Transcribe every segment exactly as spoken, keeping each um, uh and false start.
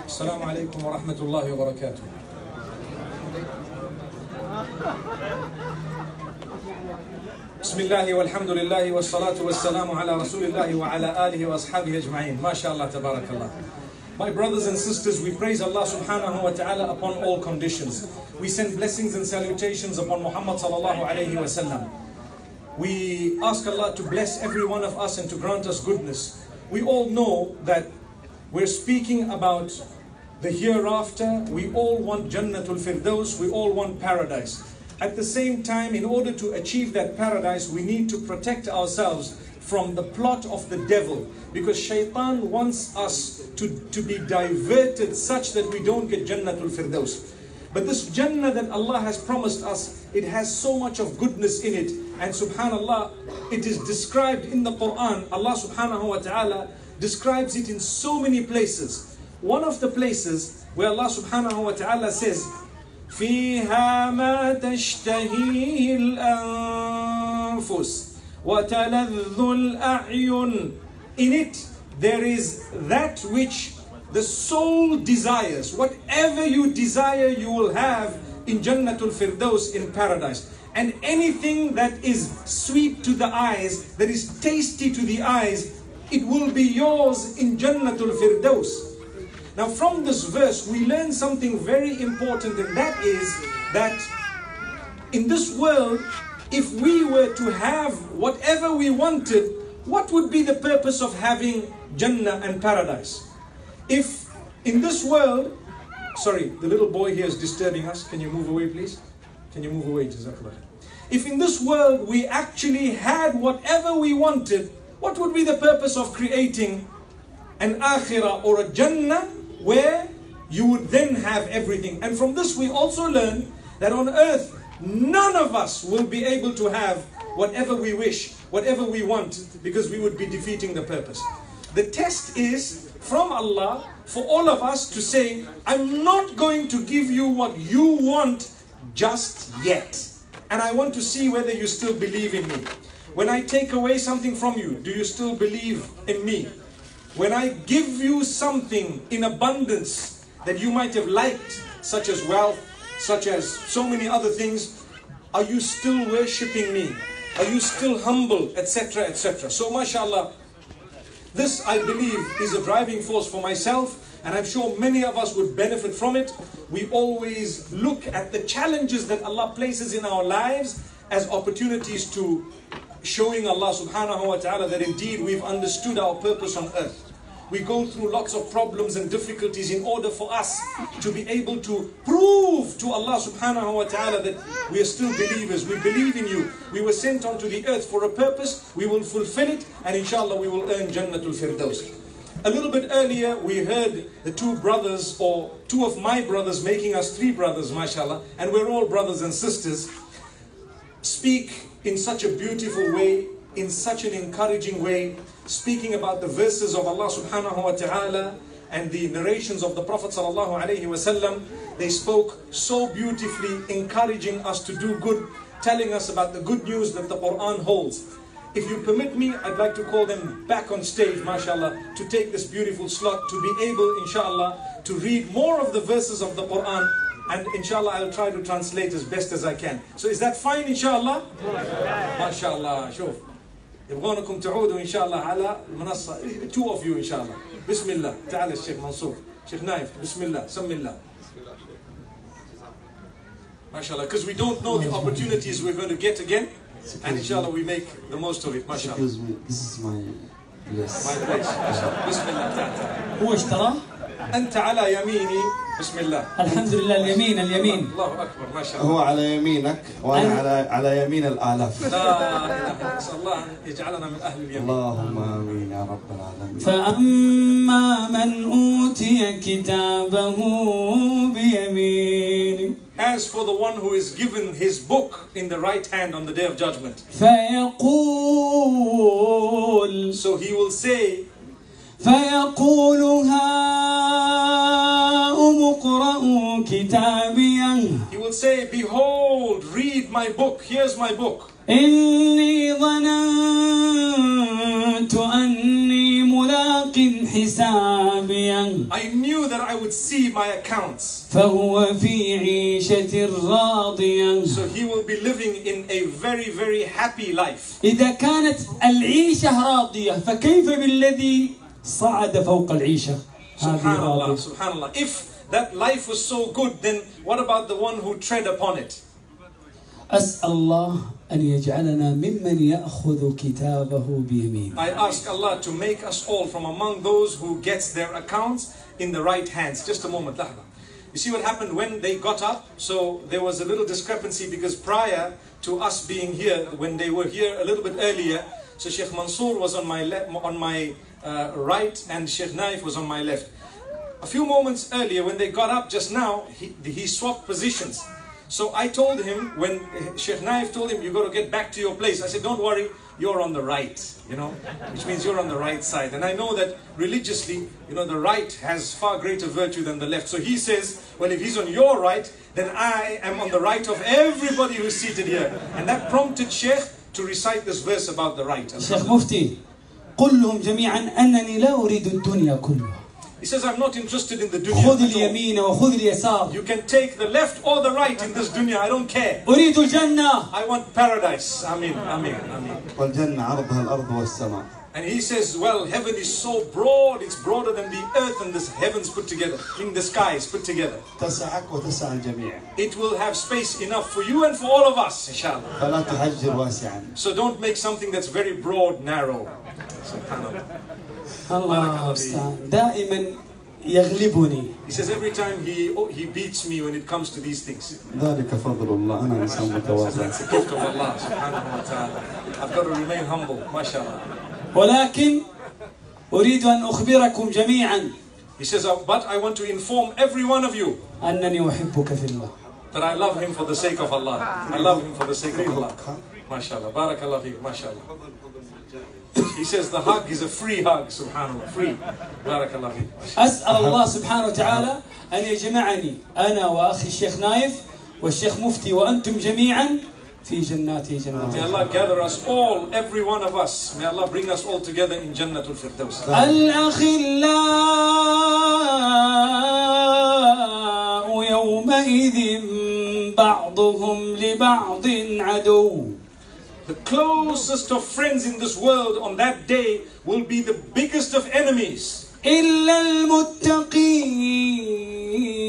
السلام عليكم ورحمة الله وبركاته. بسم الله والحمد لله والصلاة والسلام على رسول الله وعلى آله وأصحابه أجمعين. ما شاء الله تبارك الله. My brothers and sisters, we praise Allah subhanahu wa ta'ala upon all conditions. We send blessings and salutations upon Muhammad sallallahu alayhi wa sallam. We ask Allah to bless every one of us and to grant us goodness. We all know that we're speaking about the hereafter. We all want Jannatul Firdaus. We all want paradise. At the same time, in order to achieve that paradise, we need to protect ourselves from the plot of the devil, because shaitan wants us to, to be diverted such that we don't get Jannatul Firdaus. But this Jannah that Allah has promised us, it has so much of goodness in it. And subhanallah, it is described in the Quran. Allah subhanahu wa ta'ala describes it in so many places. One of the places where Allah subhanahu wa ta'ala says, فِيهَا مَا تَشْتَهِيهِ الْأَنفُسِ وَتَلَذُّ الْأَعْيُنِ. In it, there is that which the soul desires. Whatever you desire, you will have in Jannatul Firdaus, in paradise. And anything that is sweet to the eyes, that is tasty to the eyes, it will be yours in Jannatul Firdaus. Now from this verse, we learn something very important, and that is that in this world, if we were to have whatever we wanted, what would be the purpose of having Jannah and paradise? If in this world, sorry, the little boy here is disturbing us. Can you move away, please? Can you move away, Jazakallah? If in this world we actually had whatever we wanted, what would be the purpose of creating an akhirah or a Jannah where you would then have everything? And from this we also learn that on earth, none of us will be able to have whatever we wish, whatever we want, because we would be defeating the purpose. The test is from Allah for all of us to say, I'm not going to give you what you want just yet. And I want to see whether you still believe in me. When I take away something from you, do you still believe in me? When I give you something in abundance that you might have liked, such as wealth, such as so many other things, are you still worshipping me? Are you still humble, et cetera, et cetera? So, mashallah, this I believe is a driving force for myself, and I'm sure many of us would benefit from it. We always look at the challenges that Allah places in our lives as opportunities to showing Allah subhanahu wa ta'ala that indeed we've understood our purpose on earth. We go through lots of problems and difficulties in order for us to be able to prove to Allah subhanahu wa ta'ala that we are still believers. We believe in you. We were sent onto the earth for a purpose. We will fulfill it, and inshallah we will earn Jannatul Firdaus. A little bit earlier we heard the two brothers, or two of my brothers, making us three brothers, mashallah, and we're all brothers and sisters, speak in such a beautiful way, in such an encouraging way, speaking about the verses of Allah subhanahu wa ta'ala and the narrations of the Prophet sallallahu alayhi wa sallam. They spoke so beautifully, encouraging us to do good, telling us about the good news that the Quran holds. If you permit me, I'd like to call them back on stage, mashallah, to take this beautiful slot, to be able, inshallah, to read more of the verses of the Quran. And inshallah, I'll try to translate as best as I can. So is that fine, inshallah? MashaAllah. شوف يبغونكم تعودوا إن شاء الله على المنصة. Two of you, inshallah. بسم الله. تعال الشيخ منصور. شيخ نايف. بسم الله. سم الله. MashaAllah. Because we don't know the opportunities we're going to get again. And inshallah, we make the most of it. MashaAllah. Excuse me. This is my place. My place. بسم الله. تعال تعال. هو اشتراه؟ أنت على يميني. بسم الله. الحمد لله. اليمين اليمين. الله أكبر. ما شاء الله. هو على يمينك وأنا على على يمين الآلاف. لا إله. نسأل الله أن يجعلنا من أهل اليمين. اللهم آمين يا رب العالمين. فأما من أوتي كتابه بيمينه. As for the one who is given his book in the right hand on the day of judgment. فيقول. So he will say. فيقول هاؤم اقرءوا كتابيه. He will say, behold, read my book. Here's my book. إني ظننت أني ملاق حسابيه I knew that I would see my accounts. فهو في عيشة راضية. So he will be living in a very, very happy life. إذا كانت العيشة راضية فكيف بالذي صعد فوق العيشة هذه Subhanallah, راضية. subhanallah. If that life was so good, then what about the one who tread upon it? أسأل الله أن يجعلنا ممن يأخذ كتابه بيمينه. I ask Allah to make us all from among those who gets their accounts in the right hands. Just a moment, lahza. You see what happened when they got up? So there was a little discrepancy because prior to us being here, when they were here a little bit earlier, so Sheikh Mansour was on my left, on my uh, right, and Sheikh Naif was on my left. A few moments earlier, when they got up just now, he, he swapped positions. So I told him, when Sheikh Naif told him, you got to get back to your place, I said, don't worry, you're on the right, you know, which means you're on the right side. And I know that religiously, you know, the right has far greater virtue than the left. So he says, well, if he's on your right, then I am on the right of everybody who's seated here. And that prompted Sheikh to recite this verse about the right. شيخ مفتي قل لهم جميعا أنني لا أريد الدنيا كلها. He says, I'm not interested in the خذ dunya. اليمين وخذ اليسار. You can take the left or the right in this dunya, I don't care. أريد الجنة. I want paradise. Amin, amin, amin. والجنة عرضها الأرض والسماء. And he says, well, heaven is so broad, it's broader than the earth and the heavens put together, in the skies put together. تسعك وتسع الجميع. It will have space enough for you and for all of us, inshallah. فلا تحجر واسعا. So don't make something that's very broad, narrow. Subhanallah. الله المستعان. دائما يغلبني. He says every time he oh, he beats me when it comes to these things. ذلك فضل الله. أنا إنسان متواضع. That's a gift of Allah subhanahu wa ta'ala. I've got to remain humble, mashallah. ولكن أريد أن أخبركم جميعا He says, but I want to inform every one of you أنني أحبك في الله. that I love him for the sake of Allah. I love him for the sake of Allah. MashaAllah. Barakallah feek. MashaAllah. He says the hug is a free hug. Subhanallah. Free. Barakallah feek. أسأل الله سبحانه وتعالى أن يجمعني أنا وأخي الشيخ نايف والشيخ مفتي وأنتم جميعا في جناته جنات. May Allah gather us all, every one of us. May Allah bring us all together in Jannatul Firdaus. الأخلاء يومئذ بعضهم لبعض عدو. The closest of friends in this world on that day will be the biggest of enemies. إلا المتقين.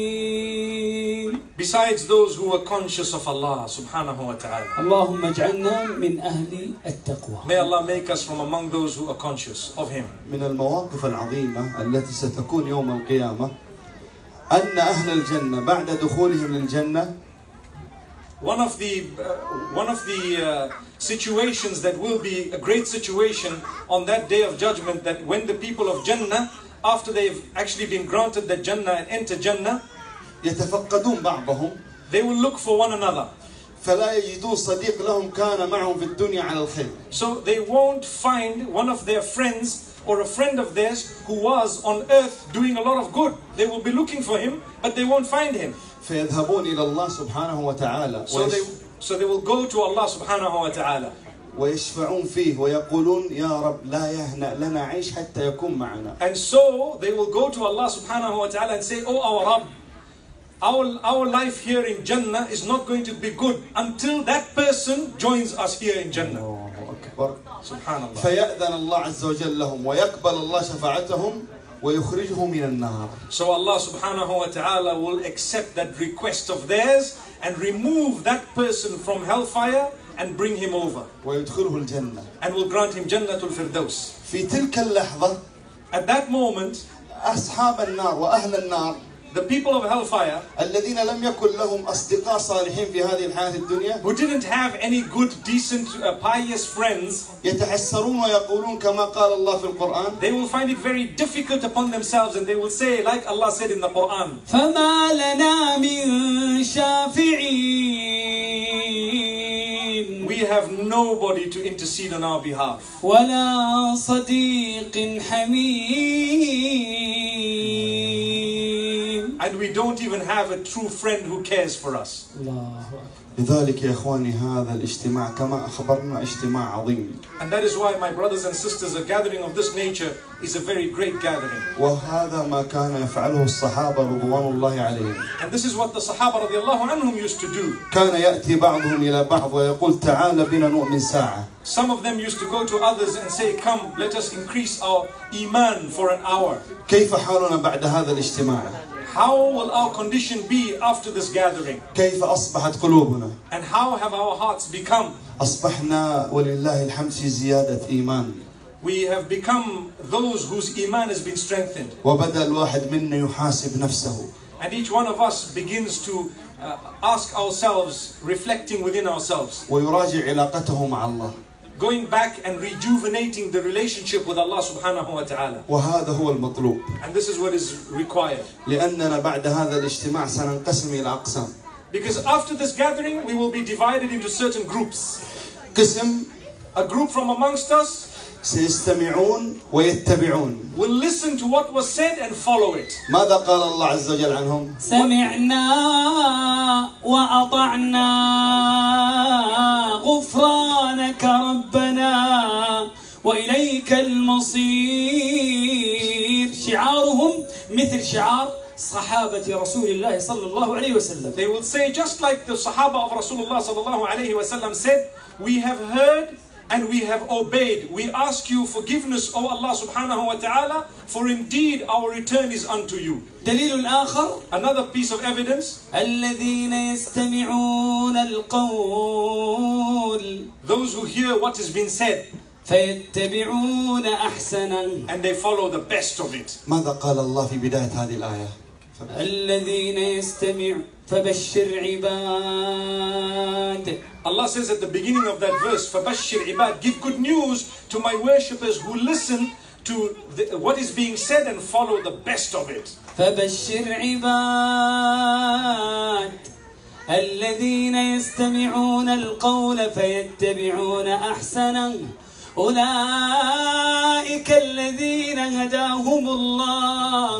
Besides those who are conscious of Allah subhanahu wa ta'ala. اللهم اجعلنا من أهل التقوى. May Allah make us from among those who are conscious of Him. من المواقف العظيمة التي ستكون يوم القيامة أن أهل الجنة بعد دخولهم للجنة One of the uh, one of the uh, situations that will be a great situation on that day of judgment, that when the people of Jannah, after they've actually been granted the Jannah and enter Jannah, يتفقدون بعضهم they will look for one another. فلا يجدون صديق لهم كان معهم في الدنيا على الخير. So they won't find one of their friends or a friend of theirs who was on earth doing a lot of good. They will be looking for him, but they won't find him. فيذهبون إلى الله سبحانه وتعالى So they, so they will go to Allah subhanahu wa ta'ala. ويشفعون فيه ويقولون يا رب لا يهنأ لنا عيش حتى يكون معنا. And so they will go to Allah subhanahu wa ta'ala and say, oh our Rabb, our, our life here in Jannah is not going to be good until that person joins us here in Jannah. الله أكبر. Subhanallah. فيأذن الله عز وجل لهم ويقبل الله شفاعتهم ويخرجهم من النار. So Allah subhanahu wa ta'ala will accept that request of theirs and remove that person from hellfire and bring him over. ويدخله الجنة. And will grant him Jannatul Firdaus. في تلك اللحظة At that moment, أصحاب النار وأهل النار the people of hellfire الذين لم يكن لهم أصدقاء صالحين في هذه الحياة الدنيا who didn't have any good, decent, uh, pious friends, يتحسرون ويقولون كما قال الله في القرآن they will find it very difficult upon themselves and they will say, like Allah said in the Quran, فما لنا من شافعين. we have nobody to intercede on our behalf. ولا صديق حميم. And we don't even have a true friend who cares for us. الله أكبر. لذلك يا إخواني هذا الاجتماع كما أخبرنا اجتماع عظيم. And that is why, my brothers and sisters, a gathering of this nature is a very great gathering. وهذا ما كان يفعله الصحابة رضوان الله عليهم. And this is what the Sahaba radiallahu anhum used to do. كان يأتي بعضهم إلى بعض ويقول تعال بنا نؤمن ساعة. Some of them used to go to others and say, come, let us increase our iman for an hour. كيف حالنا بعد هذا الاجتماع؟ How will our condition be after this gathering? كيف أصبحت قلوبنا؟ And how have our hearts become? أصبحنا ولله الحمد في زيادة إيمان. We have become those whose iman has been strengthened. وبدأ الواحد منا يحاسب نفسه. And each one of us begins to uh, ask ourselves, reflecting within ourselves. ويراجع علاقته مع الله. Going back and rejuvenating the relationship with Allah subhanahu wa ta'ala. وهذا هو المطلوب. And this is what is required. لأننا بعد هذا الاجتماع سننقسم إلى أقسام. Because after this gathering we will be divided into certain groups. قسم A group from amongst us سيستمعون ويتبعون. will listen to what was said and follow it. ماذا قال الله عز وجل عنهم؟ سمعنا وأطعنا غفرانك ربنا وإليك المصير. شعارهم مثل شعار صحابة رسول الله صلى الله عليه وسلم. They will say, just like the Sahaba of Rasulullah sallallahu alayhi wa sallam said, we have heard and we have obeyed. We ask you forgiveness, O Allah subhanahu wa ta'ala, for indeed our return is unto you. دليل آخر. Another piece of evidence. الذين يستمعون القول. Those who hear what has been said. فيتبعون أحسنه. And they follow the best of it. ماذا قال الله في بداية هذه الآية؟ الذين يستمعون فبشر عباد. Allah says at the beginning of that verse, فَبَشِّرْ عِبَادٍ, give good news to my worshippers who listen to the, what is being said and follow the best of it. فبشر عباد الذين يستمعون القول فيتبعون أحسنه أولئك الذين هداهم الله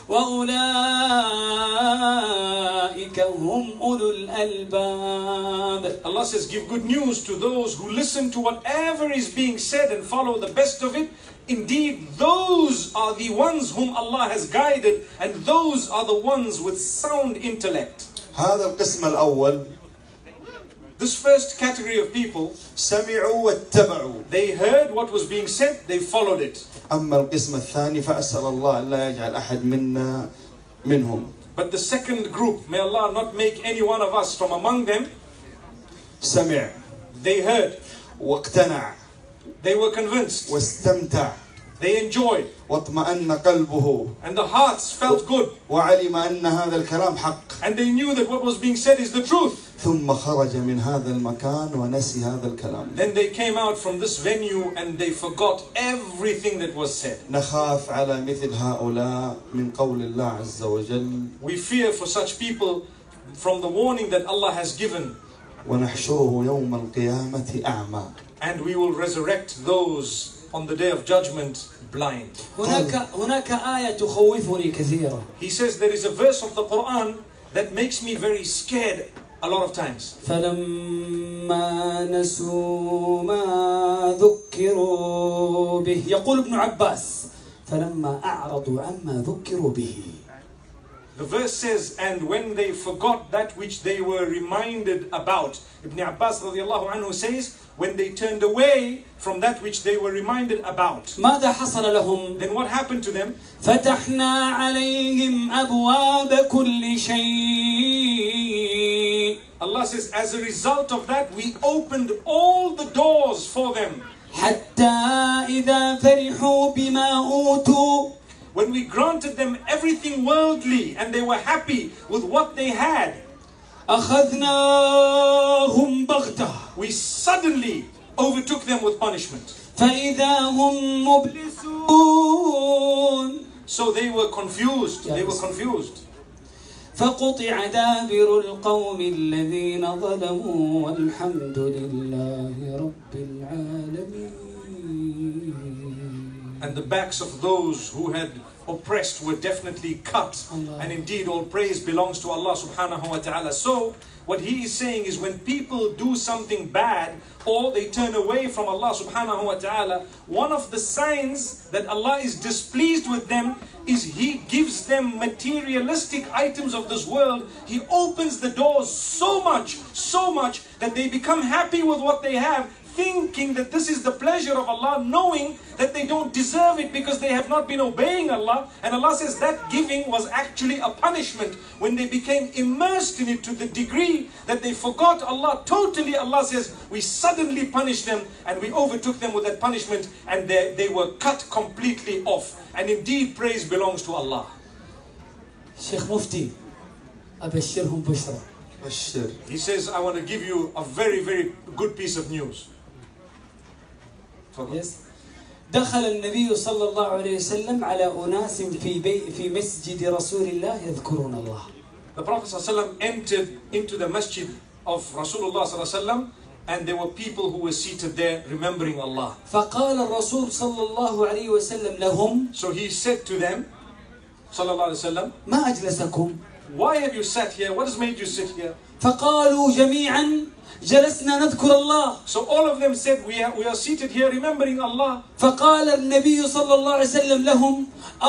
وأولئك هم أولو الألباب. Allah says, give good news to those who listen to whatever is being said and follow the best of it. Indeed, those are the ones whom Allah has guided, and those are the ones with sound intellect. هذا القسم الأول. This first category of people, سمعوا واتبعوا. they heard what was being said, they followed it. أما القسم الثاني فأسأل الله أن لا يجعل أحد منا منهم. But the second group, may Allah not make any one of us from among them. سمع. They heard. واقتنع. They were convinced. واستمتع. They enjoyed. واطمأن قلبه. And the hearts felt good. وعلم أن هذا الكلام حق. And they knew that what was being said is the truth. ثم خرج من هذا المكان ونسي هذا الكلام. Then they came out from this venue and they forgot everything that was said. نخاف على مثل هؤلاء من قول الله عز وجل. We fear for such people from the warning that Allah has given. ونحشره يوم القيامة أعمى. And we will resurrect those on the day of judgment blind. هناك هناك آية تخوفني كثيرا. He says there is a verse of the Quran that makes me very scared a lot of times. فلما نسوا ما ذكروا به يقول ابن عباس فلما أعرضوا عما ذكروا به. The verse says, and when they forgot that which they were reminded about, Ibn Abbas radiallahu anhu says, when they turned away from that which they were reminded about, ماذا حصل لهم؟ then what happened to them? فتحنا عليهم أبواب كل شيء. Allah says, as a result of that, we opened all the doors for them. حتى إذا فرحوا بما أوتوا. When we granted them everything worldly and they were happy with what they had, أخذناهم بغتة. we suddenly overtook them with punishment. فإذا هم مبلسون. So they were confused. They were confused. فقطع دابر القوم الذين ظلموا والحمد لله رب العالمين. And the backs of those who had oppressed were definitely cut. Allah. And indeed all praise belongs to Allah subhanahu wa ta'ala. So what he is saying is when people do something bad or they turn away from Allah subhanahu wa ta'ala, one of the signs that Allah is displeased with them is He gives them materialistic items of this world. He opens the doors so much, so much that they become happy with what they have, thinking that this is the pleasure of Allah, knowing that they don't deserve it because they have not been obeying Allah. And Allah says that giving was actually a punishment. When they became immersed in it to the degree that they forgot Allah totally, Allah says we suddenly punished them and we overtook them with that punishment, and they, they were cut completely off. And indeed praise belongs to Allah. Sheikh Mufti, أبشرهم بشرى. He says, I want to give you a very, very good piece of news. Yes. دخل النبي صلى الله عليه وسلم على أناس في بي في مسجد رسول الله يذكرون الله. The Prophet صلى الله عليه وسلم entered into the masjid of Rasulullah صلى الله عليه وسلم, and there were people who were seated there remembering Allah. فقال الرسول صلى الله عليه وسلم لهم. So he said to them, صلى الله عليه وسلم, ما أجلسكم? Why have you sat here? What has made you sit here? فقالوا جميعا جلسنا نذكر الله. So all of them said, we are, we are seated here remembering Allah. فقال النبي صلى الله عليه وسلم لهم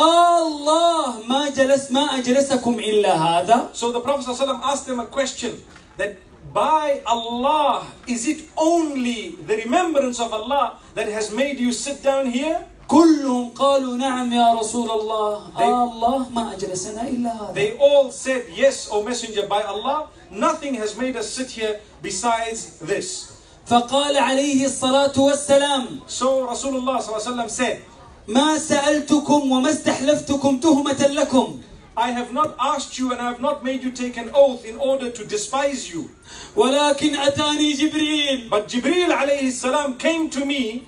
الله ما جلس ما أجلسكم إلا هذا. So the Prophet ﷺ asked them a question, that by Allah, is it only the remembrance of Allah that has made you sit down here? كلهم قالوا نعم يا رسول الله الله ما أجلسنا إلا هذا. They all said, yes, O Messenger, by Allah, nothing has made us sit here besides this. فقال عليه الصلاة والسلام. So Rasulullah صلى الله عليه وسلم said, ما سألتكم وما استحلفتكم تهمة لكم. I have not asked you and I have not made you take an oath in order to despise you. ولكن أتاني جبريل. But Jibreel alayhi salam came to me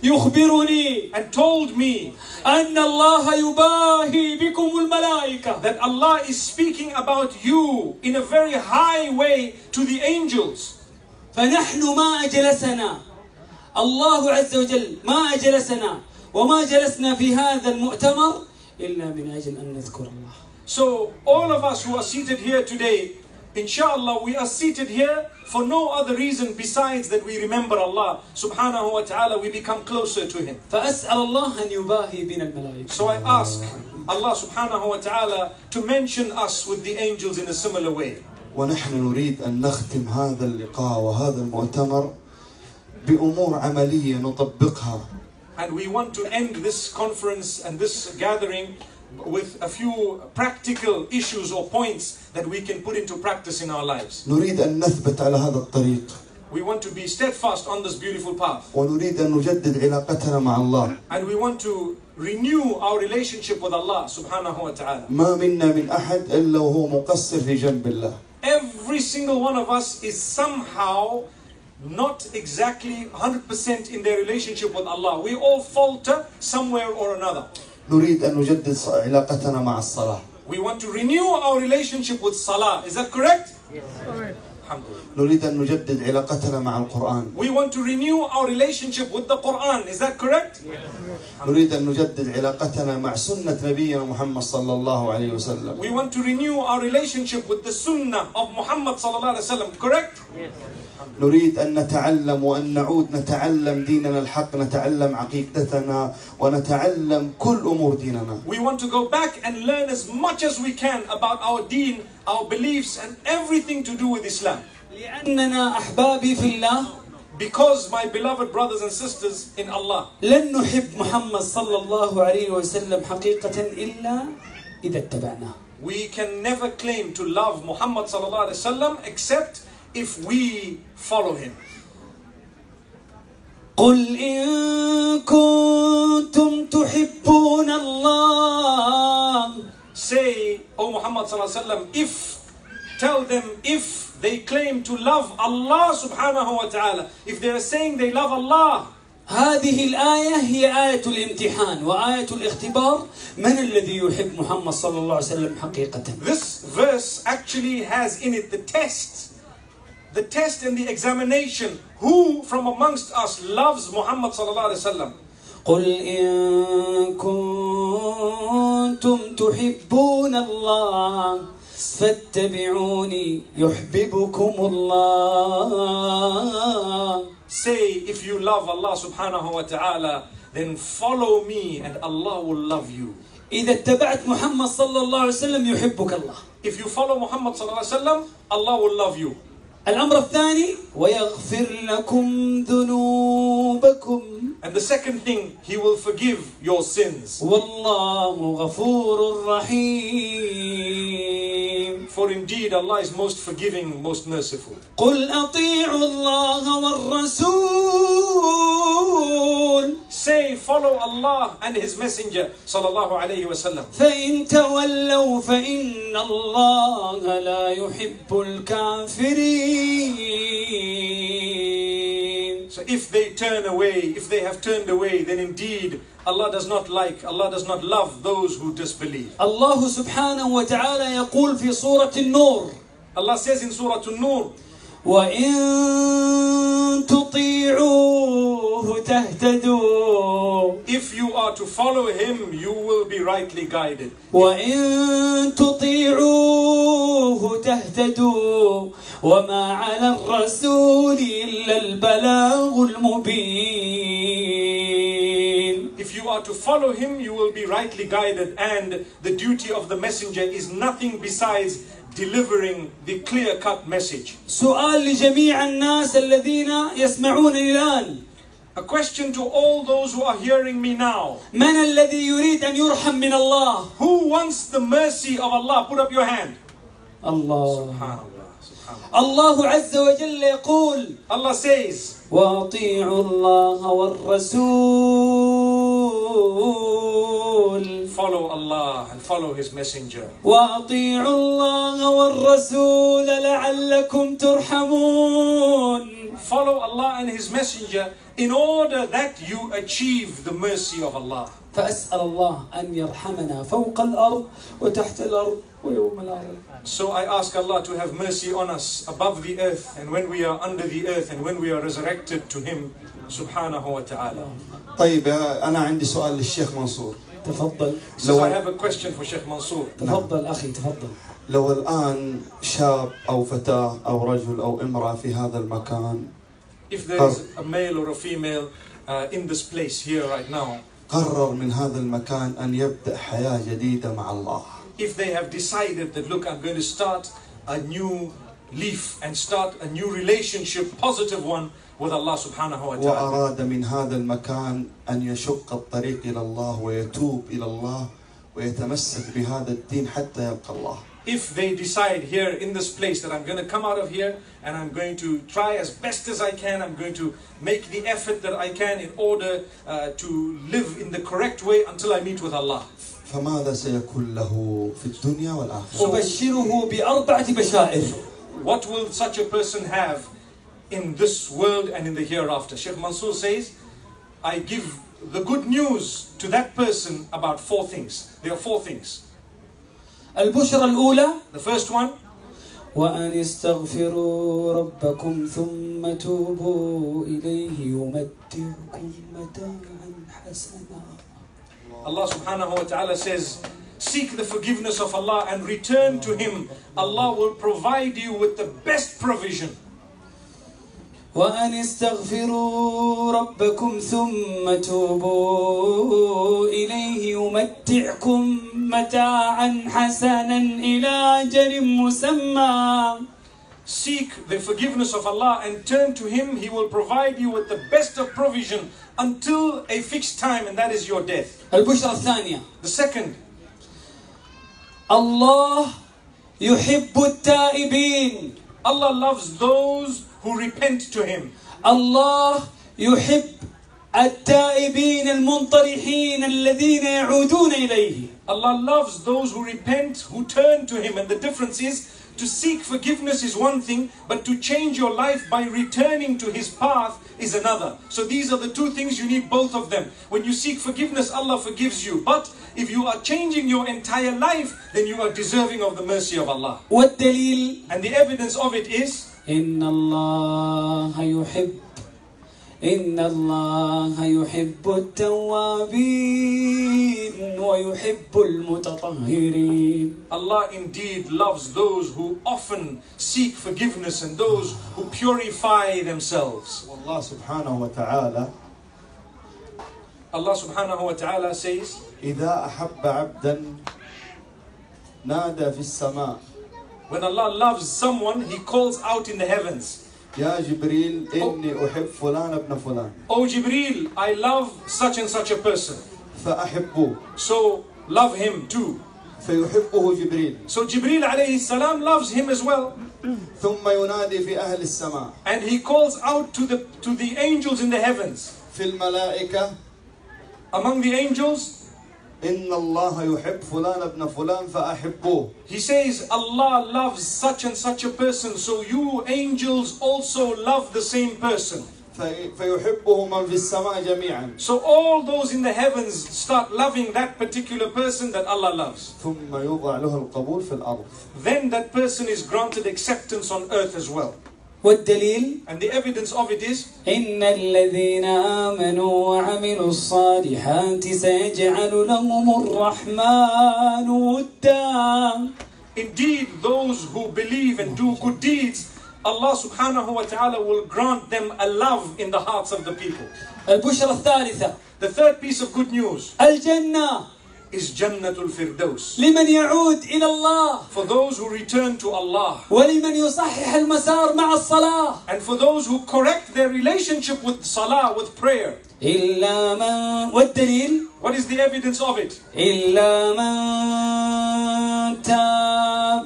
يخبرني and told me أن الله يباهي بكم الملائكة. That Allah is speaking about you in a very high way to the angels. فنحن ما أجلسنا الله عز وجل ما أجلسنا وما جلسنا في هذا المؤتمر إلا من أجل أن نذكر الله. So all of us who are seated here today, inshallah, we are seated here for no other reason besides that we remember Allah subhanahu wa ta'ala, we become closer to Him. فأسأل الله أن يباهي بنا الملائكة. So I ask Allah subhanahu wa ta'ala to mention us with the angels in a similar way. ونحن نريد أن نختم هذا اللقاء وهذا المؤتمر بأمور عملية نطبقها. And we want to end this conference and this gathering with a few practical issues or points that we can put into practice in our lives. نريد أن نثبت على هذا الطريق. We want to be steadfast on this beautiful path. ونريد أن نجدد علاقتنا مع الله. And we want to renew our relationship with Allah subhanahu wa ta'ala. ما منا من أحد إلا وهو مقصر في جنب الله. Every single one of us is somehow not exactly one hundred percent in their relationship with Allah. We all falter somewhere or another. نريد أن نجدد علاقتنا مع الصلاة. We want to renew our relationship with Salah. Is that correct? Yes. Correct. نريد أن نجدد علاقتنا مع القرآن. We want to renew our relationship with the Quran. Is that correct? Yes. نريد أن نجدد علاقتنا مع سنة نبينا محمد صلى الله عليه وسلم. We want to renew our relationship with the Sunnah of Muhammad sallallahu alaihi wasallam. Correct? Yes. نريد أن نتعلم وأن نعود نتعلم ديننا الحق، نتعلم عقيدتنا ونتعلم كل أمور ديننا. We want to go back and learn as much as we can about our deen, our beliefs, and everything to do with Islam. لأننا أحبابي في الله. Because my beloved brothers and sisters in Allah, لن نحب محمد صلى الله عليه وسلم حقيقة إلا إذا اتبعناه. We can never claim to love Muhammad sallallahu alaihi wasallam except if we follow him. قل إن كنتم تحبون الله. Say, O Muhammad sallallahu alaihi wasallam, if, tell them if they claim to love Allah subhanahu wa ta'ala, if they are saying they love Allah. هذه الآية هي آية الامتحان وآية الاختبار من الذي يحب محمد صلى الله عليه وسلم حقيقة. This verse actually has in it the test. The test and the examination. Who from amongst us loves Muhammad sallallahu alaihi wasallam? قل إن كنتم تحبون الله فاتبعوني يحببكم الله. Say, if you love Allah subhanahu wa ta'ala, then follow me and Allah will love you. إذا اتبعت محمد صلى الله عليه وسلم يحبك الله. If you follow Muhammad sallallahu alaihi wasallam, Allah will love you. الأمر الثاني ويغفر لكم ذنوبكم. And the second thing, He will forgive your sins. والله غفور رحيم. For indeed Allah is most forgiving, most merciful. قل أطيعوا الله والرسول. Say, follow Allah and His Messenger sallallahu alaihi wasallam. فإن تولوا فإن الله لا يحب الكافرين. So if they turn away, if they have turned away, then indeed Allah does not like, Allah does not love those who disbelieve. الله سبحانه وتعالى يقول في سورة النور. Allah says in Surah An-Nur, وَإِن تُطِيعُوهُ تَهْتَدُوا. if you are to follow Him, you will be rightly guided. وَإِن تُطِيعُوهُ تَهْتَدُوا وَمَا عَلَى الرَّسُولِ إِلَّا الْبَلَاغُ الْمُبِينُ. If you are to follow Him, you will be rightly guided, and the duty of the messenger is nothing besides delivering the clear-cut message. سؤال لجميع الناس الذين يسمعونني الآن. A question to all those who are hearing me now. من الذي يريد أن يرحم من الله؟ Who wants the mercy of Allah? Put up your hand. الله. Subhanallah, subhanallah. الله عز وجل يقول Allah says, وأطيعوا الله والرسول. follow Allah and follow His messenger. وأطيعوا الله والرسول لعلكم ترحمون. Follow Allah and His messenger in order that you achieve the mercy of Allah. فأسأل الله أن يرحمنا فوق الأرض وتحت الأرض ويوم العرض. So I ask Allah to have mercy on us above the earth and when we are under the earth and when we are resurrected to Him subhanahu wa ta'ala. طيب أنا عندي سؤال للشيخ منصور. تفضل. So I have a question for Sheikh Mansour. تفضل أخي تفضل. لو الآن شاب أو فتاة أو رجل أو امرأة في هذا المكان If there is a male or a female uh, in this place here right now, قرر من هذا المكان أن يبدأ حياة جديدة مع الله. if they have decided that, look, I'm going to start a new leaf and start a new relationship, positive one with Allah subhanahu wa ta'ala. وأراد من هذا المكان أن يشق الطريق إلى الله ويتوب إلى الله ويتمسك بهذا الدين حتى يلقى الله. If they decide here in this place that I'm going to come out of here and I'm going to try as best as I can, I'm going to make the effort that I can in order uh, to live in the correct way until I meet with Allah. فماذا سيكون له في الدنيا والآخرة؟ أبشره بأربعة بشائر. What will such a person have in this world and in the hereafter? Sheikh Mansour says, I give the good news to that person about four things. There are four things. البشرى الأولى The first one, وأن استغفروا ربكم ثم توبوا إليه يمتعكم متاعا حسنا. Allah subhanahu wa ta'ala says, seek the forgiveness of Allah and return to Him. Allah will provide you with the best provision. وأن استغفروا ربكم ثم توبوا إليه يمتعكم متاعا حسنا إلى أجل مسمى. Seek the forgiveness of Allah and turn to Him. He will provide you with the best of provision until a fixed time, and that is your death. البشرى الثانية The second, الله يحب التائبين. Allah loves those who repent to Him. الله يحب التائبين المنطرحين الذين يعودون إليه. Allah loves those who repent, who turn to Him. And the difference is, to seek forgiveness is one thing, but to change your life by returning to His path is another. So these are the two things, you need both of them. When you seek forgiveness, Allah forgives you. But if you are changing your entire life, then you are deserving of the mercy of Allah. والدليل And the evidence of it is, إن الله يحب إن الله يحب التوابين ويحب المتطهرين. Allah indeed loves those who often seek forgiveness and those who purify themselves. والله سبحانه وتعالى Allah subhanahu wa ta'ala says, إذا أحب عبدا نادى في السماء. when Allah loves someone, He calls out in the heavens, يا جبريل إني أحب فلان ابن فلان. Oh Jibreel, I love such and such a person, فأحبه. so love him too. فيحبه جبريل. So Jibreel alayhi salam loves him as well. ثم ينادي في أهل السماء. And he calls out to the to the angels in the heavens. في الملائكة. Among the angels, إن الله يحب فلان ابن فلان فأحبوه. He says, Allah loves such and such a person, so you angels also love the same person. فيحبه من في السماء جميعا. So all those in the heavens start loving that particular person that Allah loves. ثم يوضع له القبول في الأرض. Then that person is granted acceptance on earth as well. والدليل And the evidence of it is, إن الذين آمنوا وعملوا الصالحات سيجعل لهم الرحمن ودا. indeed those who believe and do good deeds, Allah subhanahu wa ta'ala will grant them a love in the hearts of the people. البشرى الثالثة The third piece of good news الجنة is Jannatul Firdaus. لمن يعود إلى الله For those who return to Allah, ولمن يصحح المسار مع الصلاة and for those who correct their relationship with salah, with prayer. إلا من والدليل What is the evidence of it? إلا من تاب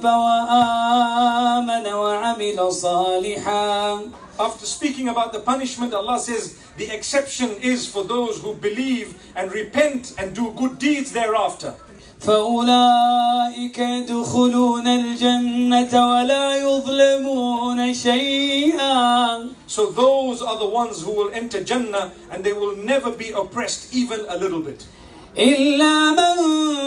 وآمن وعمل صالحا. After speaking about the punishment, Allah says the exception is for those who believe and repent and do good deeds thereafter. فأولئك يدخلون الجنة ولا يظلمون شيئا. So those are the ones who will enter Jannah and they will never be oppressed even a little bit. إلا من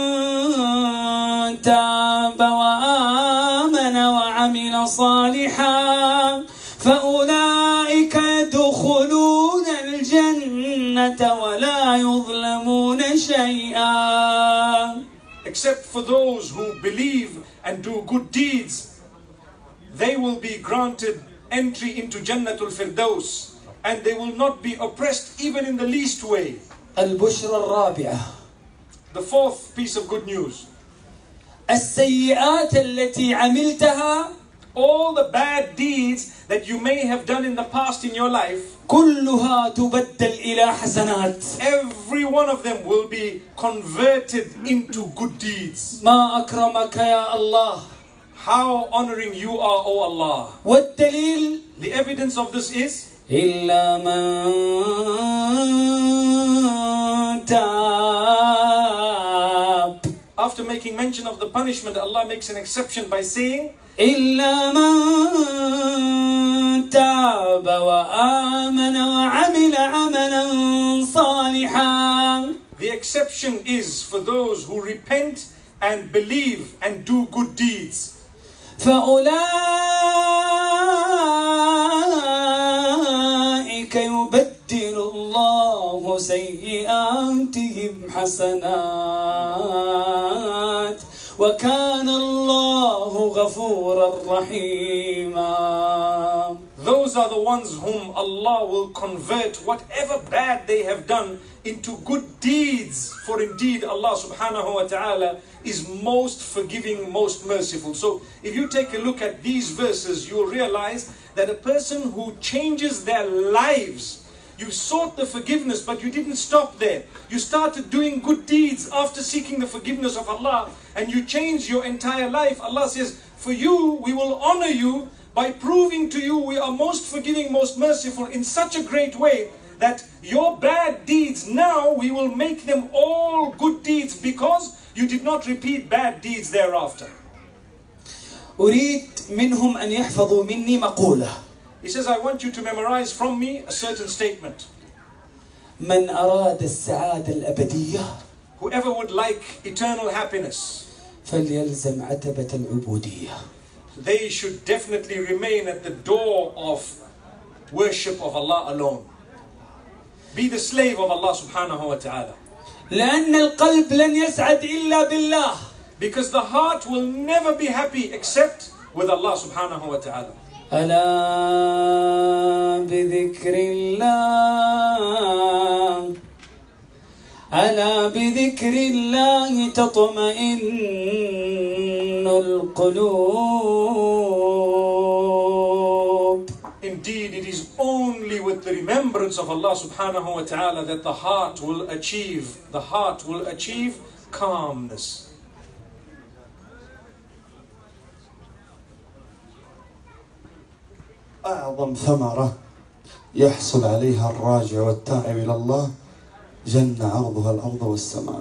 تاب وآمن وعمل صالحا فأولئك يدخلون الجنة ولا يظلمون شيئا. Except for those who believe and do good deeds, they will be granted entry into Jannatul Firdaus and they will not be oppressed even in the least way. البشرى الرابعة The fourth piece of good news. السيئات التي عملتها All the bad deeds that you may have done in the past in your life, كلها تبدل إلى حسنات. every one of them will be converted into good deeds. ما أكرمك يا الله. How honoring you are, O Allah. والدليل The evidence of this is, إلا من تاب. after making mention of the punishment, Allah makes an exception by saying, إلا من تاب وآمن وعمل عملا صالحا. the exception is for those who repent and believe and do good deeds. فأولئك يبدل الله سيئاتهم حسنات وكان الله غفورا رحيما. Those are the ones whom Allah will convert whatever bad they have done into good deeds. For indeed Allah subhanahu wa ta'ala is most forgiving, most merciful. So if you take a look at these verses, you'll realize that a person who changes their lives, you sought the forgiveness, but you didn't stop there. You started doing good deeds after seeking the forgiveness of Allah, and you changed your entire life. Allah says, for you, we will honor you by proving to you we are most forgiving, most merciful in such a great way that your bad deeds now we will make them all good deeds because you did not repeat bad deeds thereafter. أريد منهم أن يحفظوا مني مقولة. He says, I want you to memorize from me a certain statement. من أراد السعادة الأبدية Whoever would like eternal happiness, فليلزم عتبة العبودية. they should definitely remain at the door of worship of Allah alone. be the slave of Allah subhanahu wa ta'ala. لأن القلب لن يسعد إلا بالله. Because the heart will never be happy except with Allah subhanahu wa ta'ala. ألا بذكر الله ألا بذكر الله تطمئن القلوب. Indeed, it is only with the remembrance of Allah subhanahu wa ta'ala that the heart will achieve, the heart will achieve calmness. أعظم ثمرة يحصل عليها الراجع والتائب إلى الله جنة عرضها الأرض والسماء.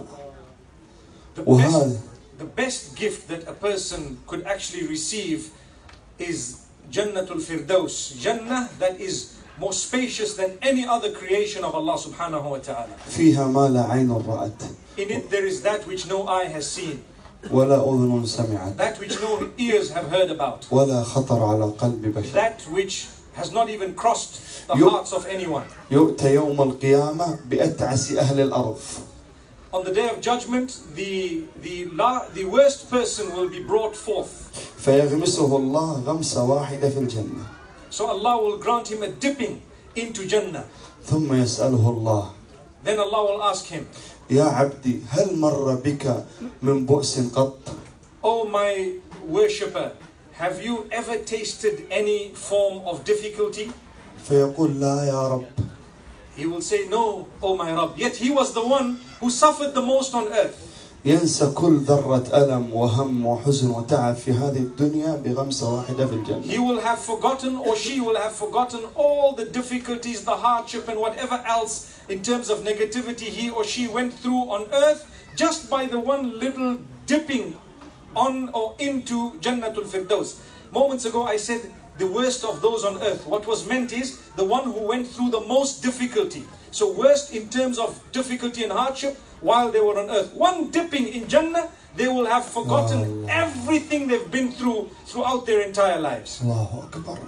The وهذا best, the best gift that a person could actually receive is Jannatul Firdaus, Jannah that is more spacious than any other creation of Allah subhanahu wa ta'ala. فيها ما لا عين رأت In it there is that which no eye has seen, ولا أذن سمعت that which no ears have heard about, ولا خطر على قلب بشر. that which has not even crossed the You- hearts of anyone. يؤتى يوم القيامة بأتعس أهل الأرض. On the day of judgment, the, the, la, the worst person will be brought forth. فيغمسه الله غمسة واحدة في الجنة. So Allah will grant him a dipping into Jannah. ثم يسأله الله: Then Allah will ask him, يا عبدي هل مر بك من بؤس قط؟ Oh my worshipper, have you ever tasted any form of difficulty? فيقول: لا يا رب. He will say, no, oh my Rabb. Yet he was the one who suffered the most on earth. ينسى كل ذرة ألم وهم وحزن وتعب في هذه الدنيا بغمسة واحدة في الجنة. He will have forgotten, or she will have forgotten, all the difficulties, the hardship and whatever else in terms of negativity he or she went through on earth just by the one little dipping on or into Jannatul Firdaus. Moments ago I said the worst of those on earth. What was meant is the one who went through the most difficulty. So worst in terms of difficulty and hardship while they were on earth. One dipping in Jannah, they will have forgotten everything they've been through throughout their entire lives. الله أكبر.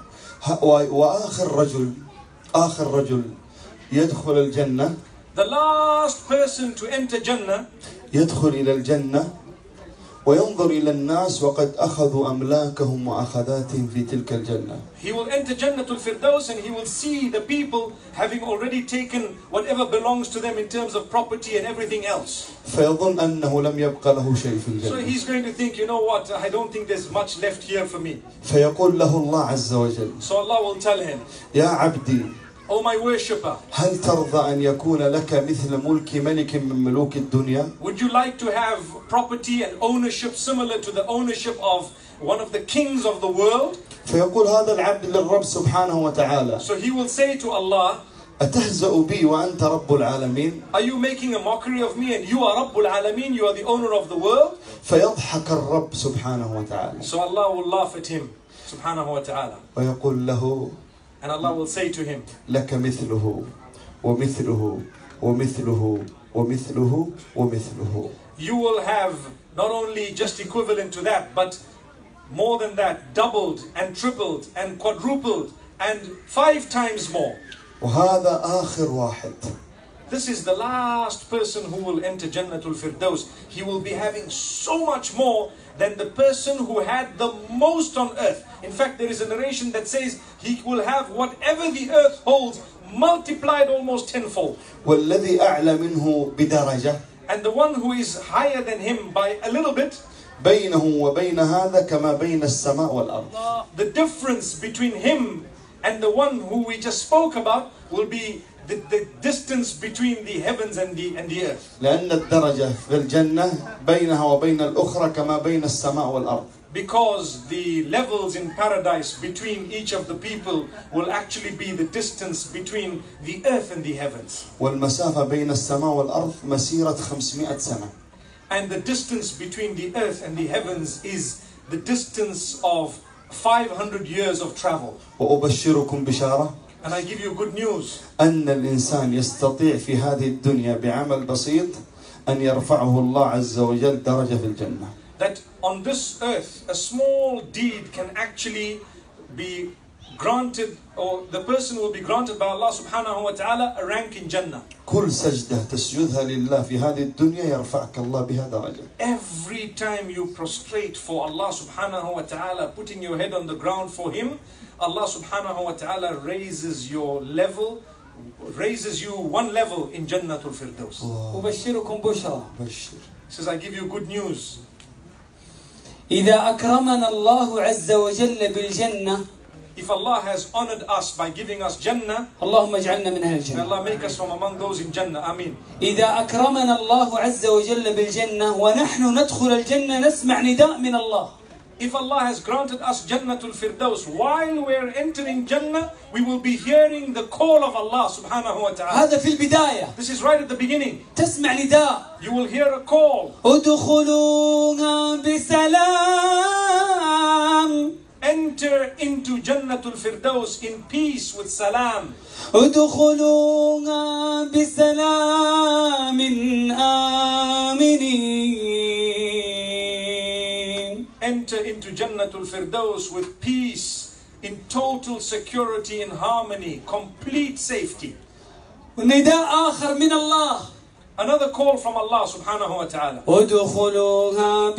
وآخر رجل آخر رجل يدخل الجنة. The last person to enter Jannah يدخل إلى الجنة وينظر إلى الناس وقد أخذوا أملاكهم وأخذاتهم في تلك الجنة. He will enter Jannatul Firdaus and he will see the people having already taken whatever belongs to them in terms of property and everything else. فيظن أنه لم يبقى له شيء في So الجنة. he's going to think, you know what, I don't think there's much left here for me. فيقول له الله عز وجل: So Allah will tell him, يا عبدي oh my worshipper, هل ترضى أن يكون لك مثل ملك ملك من ملوك الدنيا؟ would you like to have property and ownership similar to the ownership of one of the kings of the world? فيقول هذا العبد للرب سبحانه وتعالى: So he will say to Allah, أتهزأ بي وأنت رب العالمين؟ are you making a mockery of me and you are Rabbul Alameen, you are the owner of the world? فيضحك الرب سبحانه وتعالى So Allah will laugh at him, subhanahu wa ta'ala. ويقول له: And Allah will say to him, لك مثله ومثله ومثله ومثله ومثله. you will have not only just equivalent to that, but more than that, doubled and tripled and quadrupled and five times more. وهذا آخر واحد. This is the last person who will enter Jannatul Firdaus. He will be having so much more than the person who had the most on earth. In fact, there is a narration that says he will have whatever the earth holds multiplied almost tenfold. والذي أعلى منه بدرجة And the one who is higher than him by a little bit, بينه وبين هذا كما بين السماء والأرض. the difference between him and the one who we just spoke about will be the, the distance between the heavens and the, and the earth. لأن الدرجة في الجنة بينها وبين الأخرى كما بين السماء والأرض. Because the levels in paradise between each of the people will actually be the distance between the earth and the heavens. والمسافة بين السماء والأرض مسيرة خمسمائة سنة. And the distance between the earth and the heavens is the distance of five hundred years of travel. وأبشركم بشارة And I give you good news. أن الإنسان يستطيع في هذه الدنيا بعمل بسيط أن يرفعه الله عز وجل درجة في الجنة. That on this earth, a small deed can actually be granted, or the person will be granted by Allah subhanahu wa ta'ala a rank in Jannah. كل سجدة تسجدها لله في هذه الدنيا يرفعك الله بها درجة. Every time you prostrate for Allah subhanahu wa ta'ala, putting your head on the ground for Him, Allah subhanahu wa ta'ala raises your level, raises you one level in Jannatul Firdaus. أبشركم بشرى. بشر. He says, I give you good news. إذا أكرمنا الله عز وجل بالجنة. If Allah has honored us by giving us Jannah, اللهم اجعلنا من أهل may الجنة. Allah make us from among those in Jannah. Ameen. إذا أكرمنا الله عز وجل بالجنة ونحن ندخل الجنة نسمع نداء من الله. If Allah has granted us Jannatul Firdaus, while we're entering Jannah, we will be hearing the call of Allah subhanahu wa ta'ala. هذا في البداية. This is right at the beginning. تسمع نداء. You will hear a call. ادخلوها بسلام. Enter into Jannatul Firdaus in peace with salam. ادخلوها بسلام آمنين. Enter into Jannatul Firdaus with peace, in total security and harmony, complete safety. ونداء آخر من الله. Another call from Allah subhanahu wa ta'ala. ادخلوها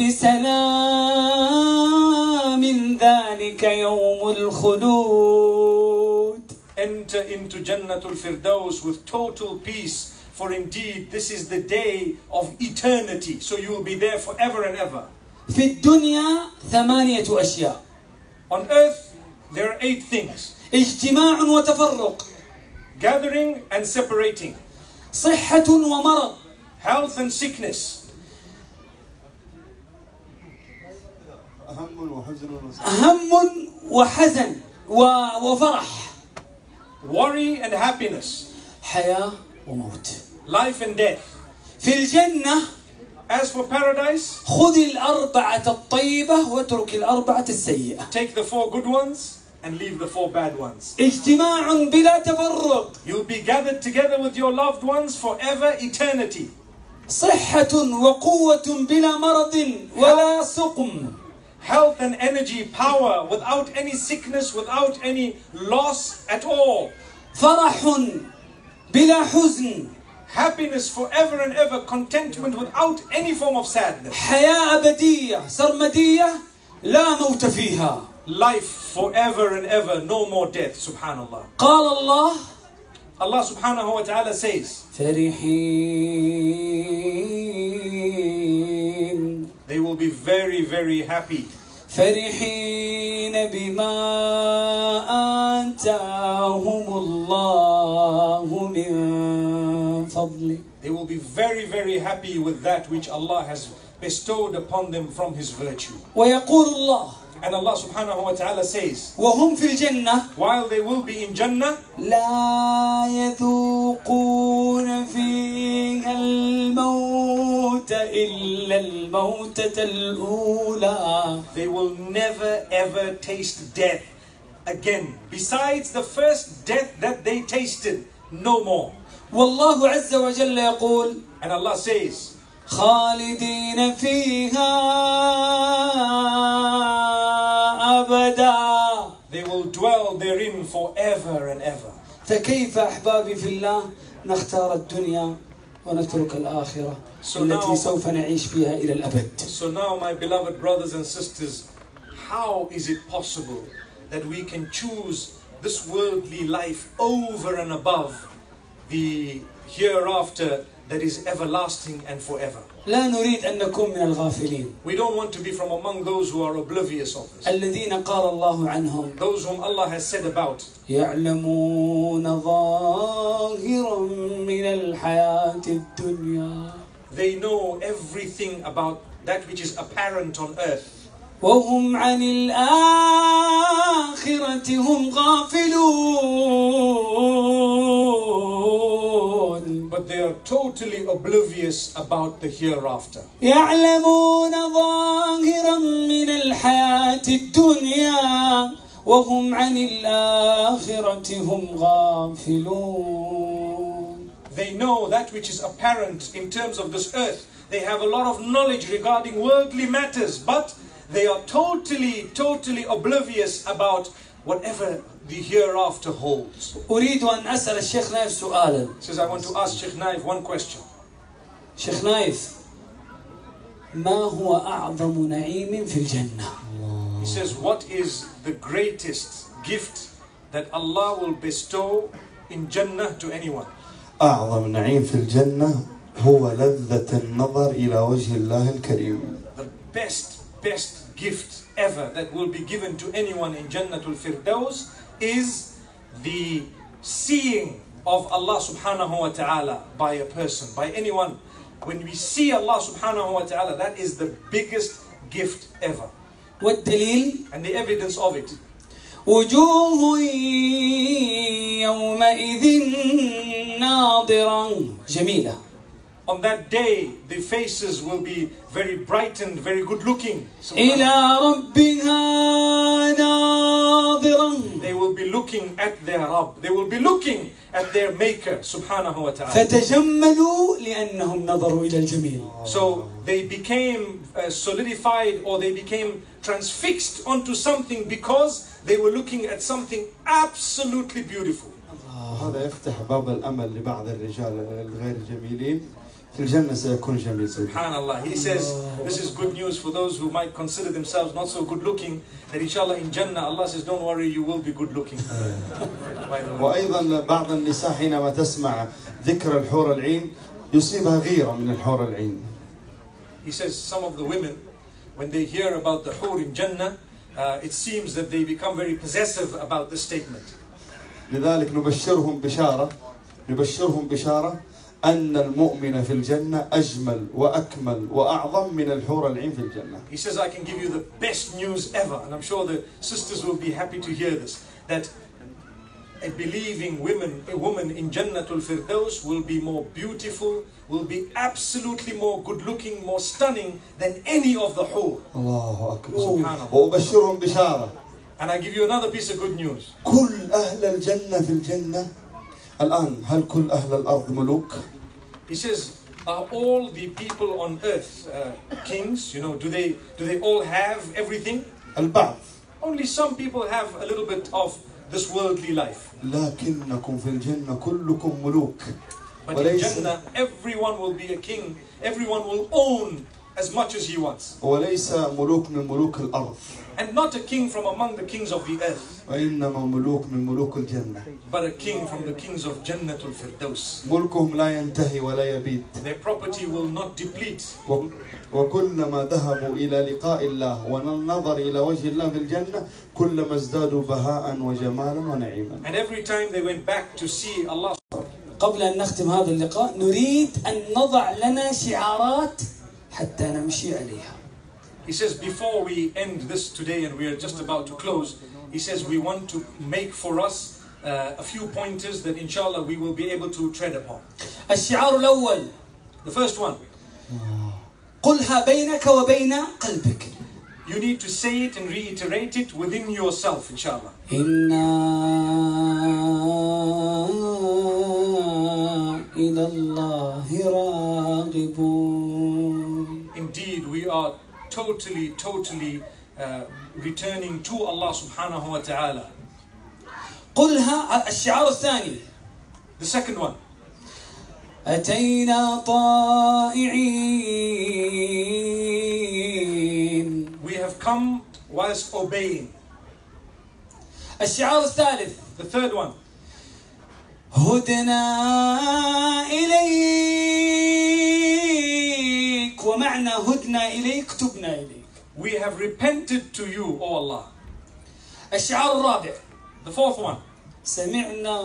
بسلام ذلك يوم الخلود. Enter into Jannatul Firdaus with total peace, for indeed this is the day of eternity. So you will be there forever and ever. في الدنيا ثمانية أشياء. On earth, there are eight things. اجتماع وتفرق. Gathering and separating. صحة ومرض. Health and sickness. هم وحزن هم وحزن وفرح. Worry and happiness. حياة وموت. Life and death. في الجنة As for paradise, خذ الأربعة الطيبة واترك الأربعة السيئة. take the four good ones and leave the four bad ones. اجتماع بلا تفرق. You'll be gathered together with your loved ones forever, eternity. صحة وقوة بلا مرض ولا سقم. Health and energy, power, without any sickness, without any loss at all. فرح بلا حزن. Happiness forever and ever, contentment without any form of sadness. حياة أبدية سرمدية لا موت فيها. Life forever and ever, no more death, subhanallah. قال الله Allah subhanahu wa ta'ala says, فرحين. they will be very, very happy. فرحين بما آتاهم الله من فضله. They will be very, very happy with that which Allah has bestowed upon them from His virtue. ويقول الله And Allah subhanahu wa ta'ala says, وهم في الجنة while they will be in Jannah, لا يذوقون فيها الموت إلا الموتة الأولى. they will never ever taste death again. Besides the first death that they tasted, no more. والله عز وجل يقول And Allah says, خالدين فيها أبدا. they will dwell therein forever and ever. فكيف أحبابي في الله نختار الدنيا ونترك الآخرة التي سوف نعيش فيها إلى الأبد. So now, my beloved brothers and sisters, how is it possible that we can choose this worldly life over and above the hereafter that is everlasting and forever? لا نريد أن نكون من الغافلين We don't want to be from among those who are oblivious of this. الذين قال الله عنهم Those whom Allah has said about, يعلمون ظاهرا من الحياة الدنيا they know everything about that which is apparent on earth. وهم عن الآخرة هم غافلون. But they are totally oblivious about the hereafter. يعلمون ظاهرا من الحياة الدنيا وهم عن الآخرة هم غافلون. They know that which is apparent in terms of this earth. They have a lot of knowledge regarding worldly matters, but they are totally, totally oblivious about whatever the hereafter holds. أريد أن أسأل الشيخ نايف سؤالا. He says, I want to ask Sheikh Naif one question. شيخ نايف، ما هو أعظم نعيم في الجنة؟ He says, what is the greatest gift that Allah will bestow in Jannah to anyone? أعظم نعيم في الجنة هو لذة النظر إلى وجه الله الكريم. The best, best gift ever that will be given to anyone in Jannatul Firdaus is the seeing of Allah subhanahu wa ta'ala by a person, by anyone. When we see Allah subhanahu wa ta'ala, that is the biggest gift ever. والدليل And the evidence of it. وجوه يومئذ ناظرة جميلة. On that day, the faces will be very brightened, very good looking. إلى ربها ناظرة. They will be looking at their Rabb. They will be looking at their Maker, subhanahu wa ta'ala. فتجملوا لأنهم نظروا إلى الجميل. So they became uh, solidified, or they became transfixed onto something because they were looking at something absolutely beautiful. هذا يفتح باب الأمل لبعض الرجال الغير جميلين. في الجنة سيكون جميل. Subhanallah. He says this is good news for those who might consider themselves not so good looking, that inshallah in Jannah Allah says don't worry, you will be good looking. وأيضا بعض النساء حينما تسمع ذكر الحور العين يصيبها غيرة من الحور العين. He says some of the women, when they hear about the hur in Jannah, uh, it seems that they become very possessive about this statement. لذلك نبشرهم بشارة نبشرهم بشارة أن المؤمن في الجنة أجمل وأكمل وأعظم من الحور العين في الجنة. He says, I can give you the best news ever, and I'm sure the sisters will be happy to hear this, that a believing woman, a woman in Jannatul Firdaus will be more beautiful, will be absolutely more good looking, more stunning than any of the hur. الله أكبر. Subhanallah. وأبشرهم بشارة. And I give you another piece of good news. كل أهل الجنة في الجنة الآن هل كل أهل الأرض ملوك؟ He says, are all the people on earth uh, kings? You know, do they do they all have everything? البعض. Only some people have a little bit of this worldly life. لكنكم في الجنة كلكم ملوك. But in Jannah, everyone will be a king. Everyone will own as much as he wants. وليس ملوك من ملوك الأرض. And not a king from among the kings of the earth, وإنما ملوك من ملوك الجنة. but a king from the kings of Jannatul Firdaus. ملكهم لا ينتهي ولا يبيد. Their property will not deplete. وكلما ذهبوا إلى لقاء الله والنظر إلى وجه الله في الجنة كلما ازدادوا بهاء وجمالا ونعيما. And every time they went back to see Allah. قبل أن نختم هذا اللقاء نريد أن نضع لنا شعارات حتى نمشي عليها. He says, before we end this today and we are just about to close, he says we want to make for us uh, a few pointers that inshallah we will be able to tread upon. الشعار الأول. The first one. قلها بينك وبين قلبك. You need to say it and reiterate it within yourself, inshallah. إنا إلى الله راغبون. Indeed, we are totally, totally uh, returning to Allah subhanahu wa ta'ala. قلها. الشعار الثاني. The second one. أتينا طائعين. We have come whilst obeying. الشعار الثالث. The third one. هدنا إليك. ومعنى هدنا إليك تبنا إليك. We have repented to you, O Allah. الشعار الرابع. The fourth one. سمعنا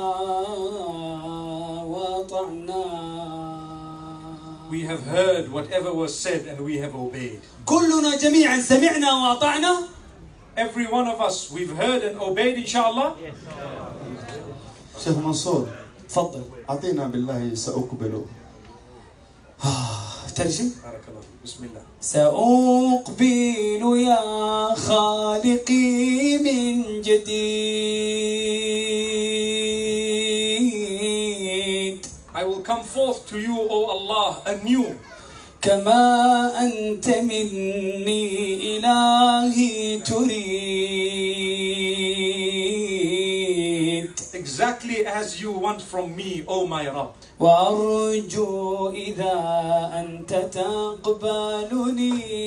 وأطعنا. We have heard whatever was said and we have obeyed. كلنا جميعا سمعنا وأطعنا. Every one of us, we've heard and obeyed, inshallah. شيخ منصور تفضل. أعطينا بالله سأقبل. ترجم. بارك الله فيك. بسم الله. سأقبل يا خالقي من جديد. I will come forth to you, O Allah, anew. كما أنت مني إلهي تريد. exactly as you want from me, O my Rabb. وأرجو إذا أنت تقبلني.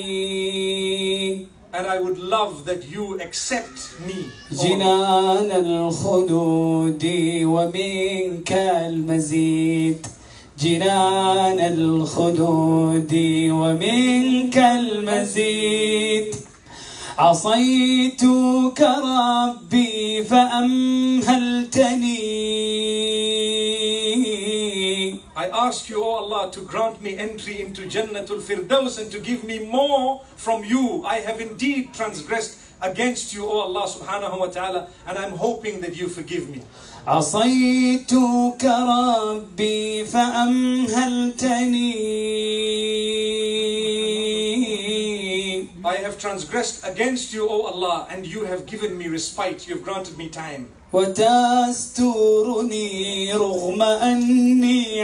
And I would love that you accept me. جنان الخلود ومنك المزيد. جنان الخلود ومنك المزيد. عصيتك ربي فأمهلتني. I ask you, O Allah, to grant me entry into Jannatul Firdaus and to give me more from you. I have indeed transgressed against you, O Allah subhanahu wa ta'ala, and I'm hoping that you forgive me. عصيتك ربي فأمهلتني. I have transgressed against you, O Allah, and you have given me respite. You have granted me time. وتسترني رغم أني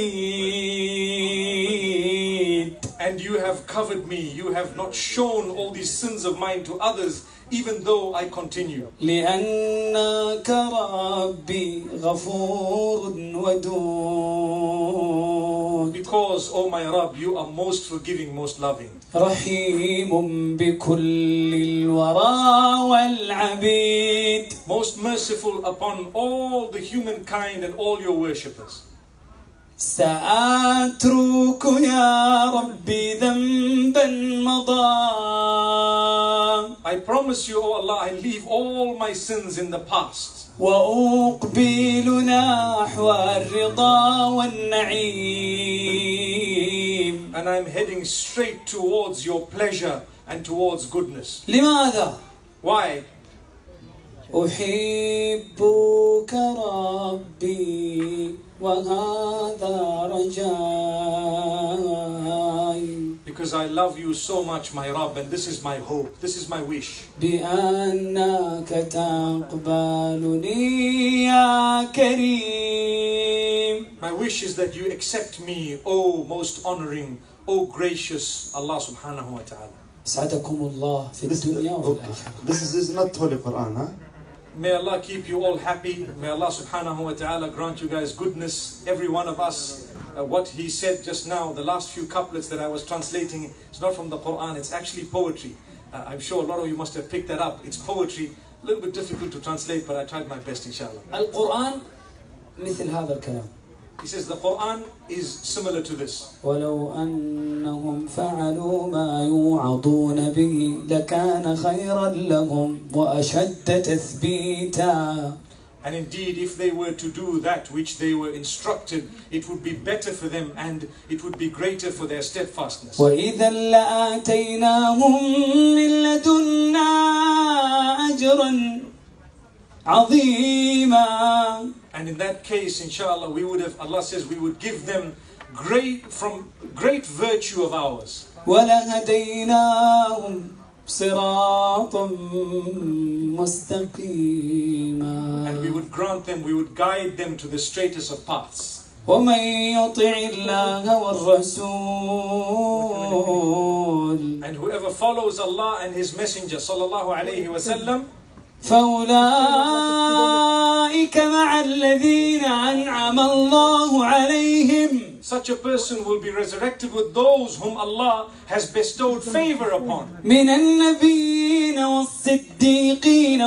عنيد. And you have covered me. You have not shown all these sins of mine to others, even though I continue. لأنك ربي غفور ودود. Because, O my Rabb, you are most forgiving, most loving. رحيم بكل الورى والعبيد. Most merciful upon all the humankind and all your worshippers. سأترك يا ربي ذنبا مضى. I promise you, O Allah, I leave all my sins in the past. وأقبل نحو الرضا والنعيم. And I'm heading straight towards your pleasure and towards goodness. لماذا؟ Why? أحبك ربي وهذا رجائي. Because I love you so much, my Rabb, and this is my hope, this is my wish. بأنك تقبلني يا كريم. My wish is that you accept me, O most honoring, O gracious Allah subhanahu wa ta'ala. أسعدكم الله في الدنيا وفي الآخرة. This is, this is not Holy Quran, huh? May Allah keep you all happy. May Allah subhanahu wa ta'ala grant you guys goodness, every one of us. Uh, what he said just now, the last few couplets that I was translating, it's not from the Quran, it's actually poetry. Uh, I'm sure a lot of you must have picked that up. It's poetry, a little bit difficult to translate, but I tried my best, inshallah. القرآن مثل هذا الكلام. He says the Quran is similar to this. ولو أنهم فعلوا ما يوعظون به لكان خيرا لهم وأشد تثبيتا. And indeed, if they were to do that which they were instructed, it would be better for them and it would be greater for their steadfastness. وإذا لآتيناهم من لدنا أجرا عظيما. And in that case, inshallah, we would have, Allah says, we would give them great, from great virtue of ours. ولهديناهم صراطا مستقيما. And we would grant them, we would guide them to the straightest of paths. ومن يطع الله والرسول. And whoever follows Allah and His Messenger, sallallahu alayhi wa sallam, فأولئك مع الذين أنعم الله عليهم. such a person will be resurrected with those whom Allah has bestowed favor upon. من النبيين والصديقين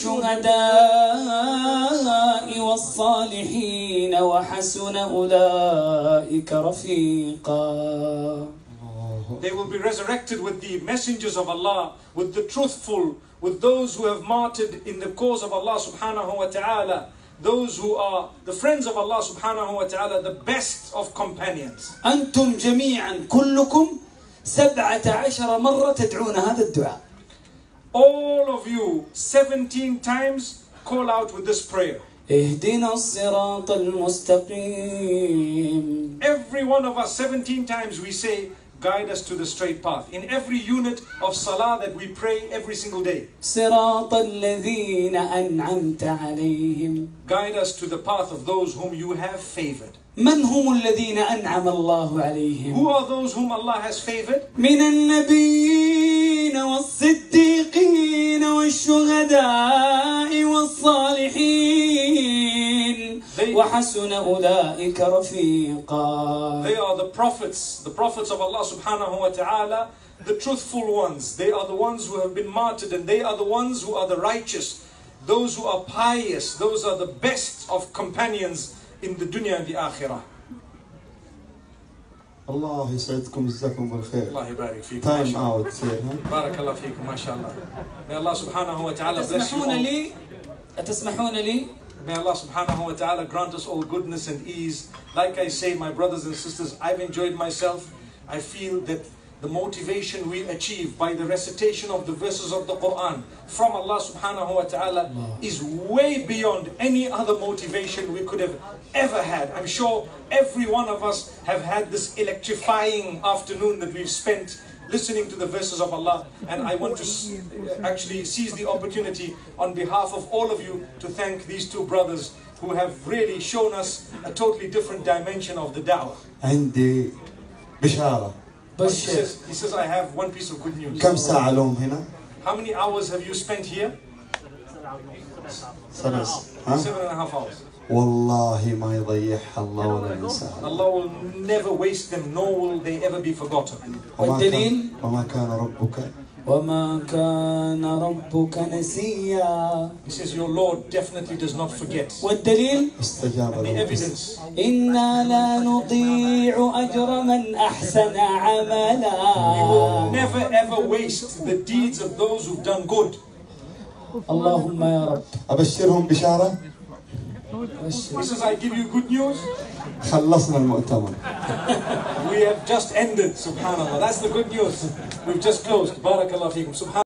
والشهداء والصالحين وحسن أولئك رفيقا. They will be resurrected with the messengers of Allah, with the truthful, with those who have martyred in the cause of Allah subhanahu wa ta'ala, those who are the friends of Allah subhanahu wa ta'ala, the best of companions. أنتم جميعا كلكم سبعة عشر مرة تدعون هذا الدعاء. All of you seventeen times call out with this prayer. اهدنا الصراط المستقيم. Every one of us seventeen times we say, guide us to the straight path. In every unit of salah that we pray every single day. صراط الذين أنعمت عليهم. Guide us to the path of those whom you have favored. من هم الذين أنعم الله عليهم؟ Who are those whom Allah has favored? من النبيين والصديقين والشهداء والصالحين. وحسن أولئك رفيقا. They are the prophets, the prophets of Allah subhanahu wa ta'ala, the truthful ones. They are the ones who have been martyred, and they are the ones who are the righteous, those who are pious. Those are the best of companions in the dunya and the akhirah. الله يسعدكم جزاكم بالخير. الله يبارك فيكم. Time out تصير ها. بارك الله فيكم ما شاء الله. May Allah subhanahu wa ta'ala bless you تسمحون all. لي تسمحون لي May Allah subhanahu wa ta'ala grant us all goodness and ease. Like I say, my brothers and sisters, I've enjoyed myself. I feel that the motivation we achieve by the recitation of the verses of the Quran from Allah subhanahu wa ta'ala is way beyond any other motivation we could have ever had. I'm sure every one of us have had this electrifying afternoon that we've spent listening to the verses of Allah, and I want to actually seize the opportunity on behalf of all of you to thank these two brothers who have really shown us a totally different dimension of the da'wah. عندي بشارة. He says, he says, I have one piece of good news. كم ساعة لهم هنا؟ How many hours have you spent here? ثلاث. ها؟ Seven and a half hours. والله ما يضيعها الله ولا ينساها. Allah will never waste them, nor will they ever be forgotten. وما كان وما كان ربك وما كان ربك نسيا. He says, your Lord definitely does not forget. والدليل استجاب The له. evidence. إنا لا نضيع أجر من أحسن عملا. We will never ever waste the deeds of those who've done good. اللهم يا رب. أبشرهم بشارة. He says, I give you good news. خلصنا المؤتمر. We have just ended, subhanAllah. That's the good news. We've just closed. Barakallah feekum. Subhanallah.